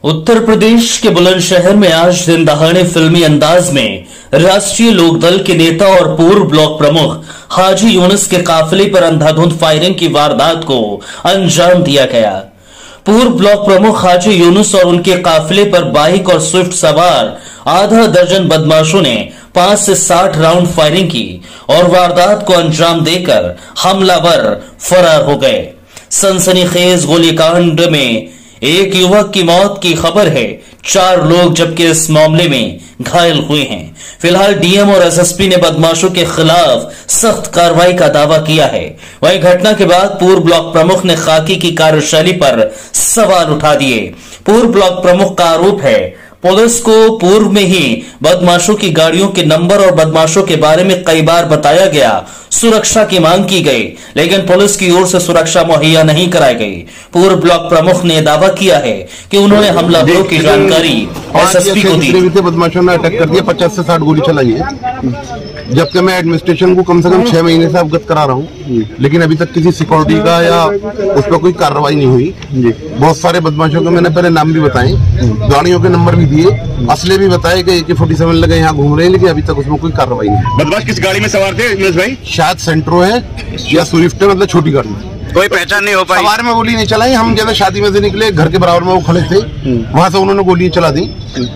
उत्तर प्रदेश के बुलंदशहर में आज दिन दहाड़े फिल्मी अंदाज में राष्ट्रीय लोकदल के नेता और पूर्व ब्लॉक प्रमुख हाजी यूनुस के काफिले पर अंधाधुंध फायरिंग की वारदात को अंजाम दिया गया। पूर्व ब्लॉक प्रमुख हाजी यूनुस और उनके काफिले पर बाइक और स्विफ्ट सवार आधा दर्जन बदमाशों ने 5 से 60 राउंड फायरिंग की और वारदात को अंजाम देकर हमलावर फरार हो गए। सनसनीखेज गोलीकांड में एक युवक की मौत की खबर है, 4 लोग जबकि इस मामले में घायल हुए हैं। फिलहाल डीएम और एसएसपी ने बदमाशों के खिलाफ सख्त कार्रवाई का दावा किया है। वहीं घटना के बाद पूर्व ब्लॉक प्रमुख ने खाकी की कार्यशैली पर सवाल उठा दिए। पूर्व ब्लॉक प्रमुख का आरोप है पुलिस को पूर्व में ही बदमाशों की गाड़ियों के नंबर और बदमाशों के बारे में कई बार बताया गया, सुरक्षा की मांग की गई, लेकिन पुलिस की ओर से सुरक्षा मुहैया नहीं कराई गई। पूर्व ब्लॉक प्रमुख ने दावा किया है कि उन्होंने हमलावरों की जानकारी एसएसपी को दी। बदमाशों ने अटैक कर दिया, 50 से 60 गोली चलाई है, जबकि मैं एडमिनिस्ट्रेशन को कम से कम 6 महीने से अवगत करा रहा हूँ, लेकिन अभी तक किसी सिक्योरिटी का या उस पर कोई कार्रवाई नहीं हुई। बहुत सारे बदमाशों को मैंने पहले नाम भी बताए, गाड़ियों के नंबर भी दिए, असले भी बताए कि AK-47 लगे यहाँ घूम रहे हैं, लेकिन अभी तक उसमें कोई कार्रवाई नहीं। बदमाश किस गाड़ी में सवार थे यूनुस भाई? शायद सेंट्रो है या स्विफ्ट है, मतलब छोटी गाड़ी। कोई पहचान नहीं हो पाई। सवार में गोली नहीं चलाई, हम जैसे शादी में से निकले, घर के बराबर में वो खड़े थे, वहां से उन्होंने गोली चला दी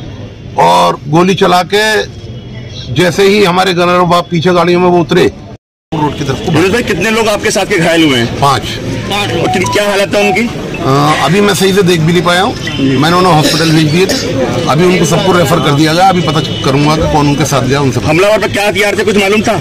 और गोली चला के जैसे ही हमारे गनर बाप पीछे गाड़ियों में वो उतरे रोड की तरफ। यूनुस भाई कितने लोग आपके साथ के घायल हुए हैं? 5। और क्या हालत है उनकी? अभी मैं सही से देख भी नहीं पाया हूँ, मैंने उन्हें हॉस्पिटल भेज दिए थे, अभी उनको सबको रेफर कर दिया गया। अभी पता करूंगा कि कौन उनके साथ गया। उनसे हमलावर पर क्या हथियार थे, कुछ मालूम था?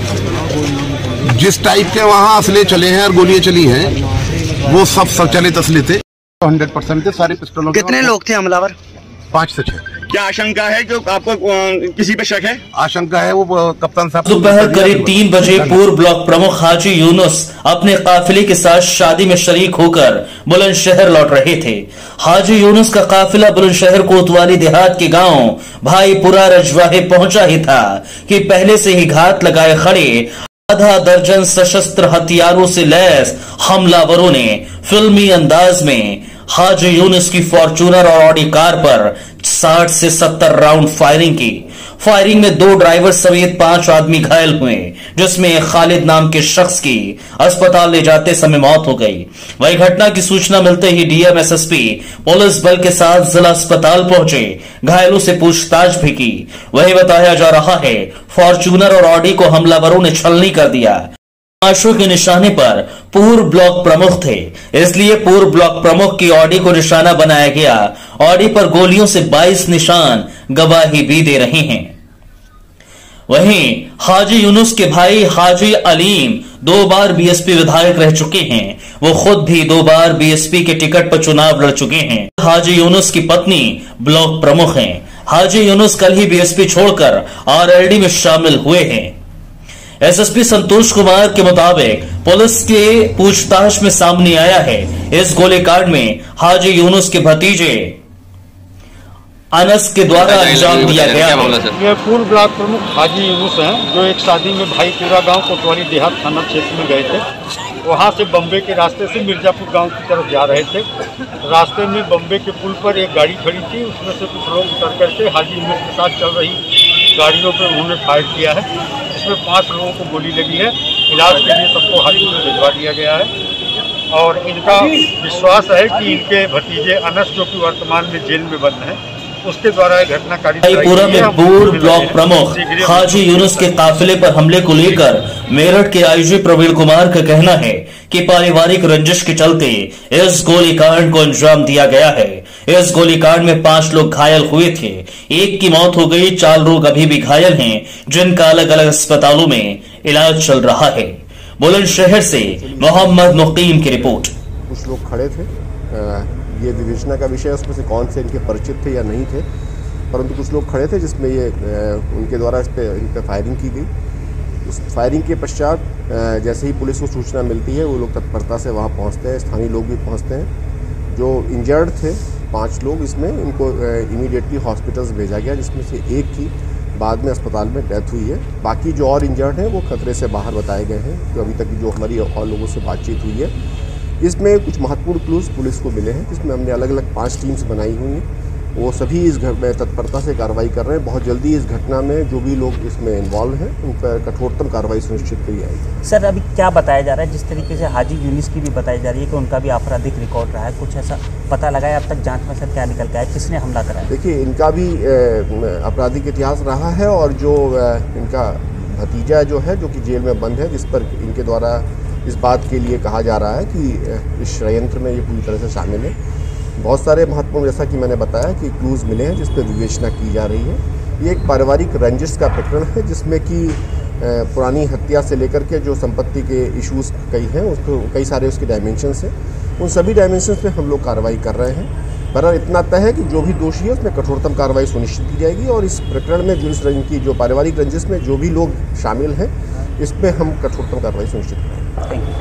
जिस टाइप के वहाँ असले चले हैं और गोलियां चली हैं, वो सब चलित असले थे, 100% थे सारे पिस्टलों। कितने लोग थे हमलावर? 5 से 6। क्या आशंका है कि आपको किसी पे शक है? आशंका है वो कप्तान साहब। दोपहर करीब 3 बजे पूर्व ब्लॉक प्रमुख हाजी यूनुस अपने काफिले के साथ शादी में शरीक होकर बुलंदशहर लौट रहे थे। हाजी यूनुस का काफिला बुलंदशहर कोतवाली देहात के गांव भाईपुरा रजवाहे पहुंचा ही था कि पहले से ही घात लगाए खड़े आधा दर्जन सशस्त्र हथियारों से लैस हमलावरों ने फिल्मी अंदाज में हाजी यूनुस की फॉर्च्यूनर और ऑडी कार पर 60 से 70 राउंड फायरिंग की। फायरिंग में 2 ड्राइवर समेत 5 आदमी घायल हुए, जिसमें खालिद नाम के शख्स की अस्पताल ले जाते समय मौत हो गई। वही घटना की सूचना मिलते ही डीएम एसएसपी पुलिस बल के साथ जिला अस्पताल पहुंचे, घायलों से पूछताछ भी की। वही बताया जा रहा है फॉर्च्यूनर और ऑडी को हमलावरों ने छलनी कर दिया। बदमाशों के निशाने पर पूर्व ब्लॉक प्रमुख थे, इसलिए पूर्व ब्लॉक प्रमुख की ऑडी को निशाना बनाया गया। ऑडी पर गोलियों से 22 निशान गवाही भी दे रहे हैं। वहीं हाजी यूनुस के भाई हाजी अलीम 2 बार बीएसपी विधायक रह चुके हैं। वो खुद भी 2 बार बीएसपी के टिकट पर चुनाव लड़ चुके हैं। हाजी यूनुस की पत्नी ब्लॉक प्रमुख हैं। हाजी यूनुस कल ही बीएसपी छोड़कर आरएलडी में शामिल हुए हैं। एसएसपी संतोष कुमार के मुताबिक पुलिस के पूछताछ में सामने आया है इस गोलीकांड में हाजी यूनुस के भतीजे अनस के द्वारा अंजाम दिया गया है। ये पूर्व ब्लॉक प्रमुख हाजी यूनुस हैं, जो एक शादी में भाईपुरा गांव कोतवाली देहात थाना क्षेत्र में गए थे। वहां से बम्बे के रास्ते से मिर्जापुर गांव की तरफ जा रहे थे। रास्ते में बम्बे के पुल पर एक गाड़ी खड़ी थी, उसमें से कुछ लोग उतर करके हाजी यूनुस के साथ चल रही गाड़ियों पर उन्होंने फायर किया है। इसमें 5 लोगों को गोली लगी है। इलाज के लिए सबको हाजी में भिजवा दिया गया है और इनका विश्वास है कि इनके भतीजे अनस, जो कि वर्तमान में जेल में बंद हैं, उसके द्वारा घटनाकारी भाईपुरा में पूर्व ब्लॉक प्रमुख हाजी यूनुस के काफिले पर हमले को लेकर मेरठ के आईजी प्रवीण कुमार का कहना है कि पारिवारिक रंजिश के चलते इस गोलीकांड को अंजाम दिया गया है। इस गोलीकांड में 5 लोग घायल हुए थे, 1 की मौत हो गई, 4 लोग अभी भी घायल हैं, जिनका अलग अलग अस्पतालों में इलाज चल रहा है। बुलंदशहर से मोहम्मद मुकीम की रिपोर्ट। कुछ लोग खड़े थे, ये विवेचना का विषय, उसमें से कौन से इनके परिचित थे या नहीं थे, परंतु कुछ लोग खड़े थे जिसमें ये उनके द्वारा इन पर फायरिंग की गई। उस फायरिंग के पश्चात जैसे ही पुलिस को सूचना मिलती है, वो लोग तत्परता से वहाँ पहुँचते हैं, स्थानीय लोग भी पहुँचते हैं। जो इंजर्ड थे 5 लोग, इसमें इनको इमीडिएटली हॉस्पिटल्स भेजा गया, जिसमें से एक की बाद में अस्पताल में डेथ हुई है। बाकी जो और इंजर्ड हैं वो खतरे से बाहर बताए गए हैं, जो अभी तक जो हमारी और लोगों से बातचीत हुई है। इसमें कुछ महत्वपूर्ण क्लूज पुलिस को मिले हैं, जिसमें हमने अलग अलग 5 टीम्स बनाई हुई हैं। वो सभी इस में तत्परता से कार्रवाई कर रहे हैं। बहुत जल्दी इस घटना में जो भी लोग इसमें इन्वॉल्व हैं उन पर कठोरतम कार्रवाई सुनिश्चित की जाएगी। सर, अभी क्या बताया जा रहा है, जिस तरीके से हाजी यूनुस की भी बताई जा रही है कि उनका भी आपराधिक रिकॉर्ड रहा है, कुछ ऐसा पता लगा है अब तक जांच में? सर, क्या निकल के आया, किसने हमला कराया? देखिए, इनका भी आपराधिक इतिहास रहा है और जो इनका भतीजा जो है, जो कि जेल में बंद है, जिस पर इनके द्वारा इस बात के लिए कहा जा रहा है कि इस षड्यंत्र में ये पूरी तरह से शामिल है। बहुत सारे महत्वपूर्ण, जैसा कि मैंने बताया, कि क्लूज़ मिले हैं जिस पर विवेचना की जा रही है। ये एक पारिवारिक रंजिश का प्रकरण है जिसमें कि पुरानी हत्या से लेकर के जो संपत्ति के इश्यूज़ कई हैं, उसको कई सारे उसके डायमेंशंस हैं। उन सभी डायमेंशंस पे हम लोग कार्रवाई कर रहे हैं। बहरहाल इतना तय है कि जो भी दोषी है उसमें कठोरतम कार्रवाई सुनिश्चित की जाएगी और इस प्रकरण में जो इस रंग की जो पारिवारिक रंजिश में जो भी लोग शामिल हैं, इस पर हम कठोरतम कार्रवाई सुनिश्चित करेंगे। Thank you.